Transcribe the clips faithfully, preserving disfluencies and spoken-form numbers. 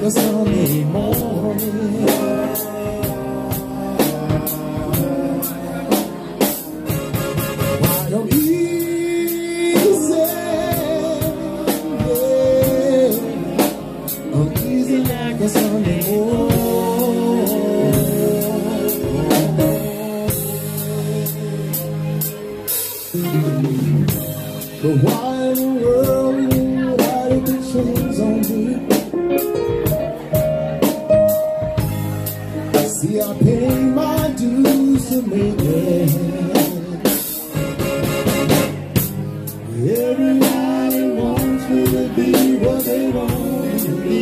a Sunday morning. Wide and easy, yeah. I'm easy like a Sunday morning. The wide world without the chains on me. See, I pay my dues to make it. Everybody wants me to be what they want me to be.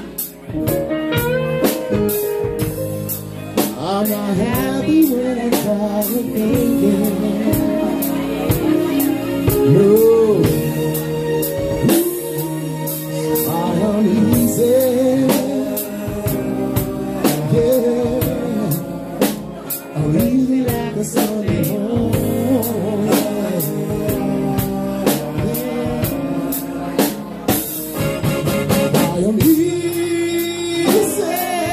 I'm not happy when I try to make it. No, I am easy. Yeah, I'm easy like a Sunday morning. I am easy,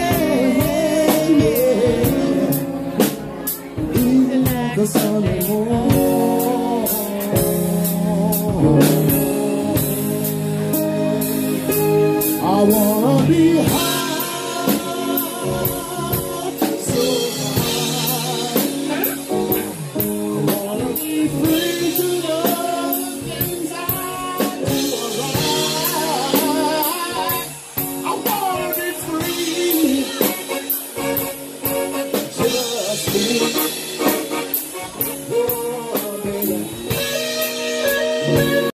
yeah, easy like a Sunday morning. I wanna be high.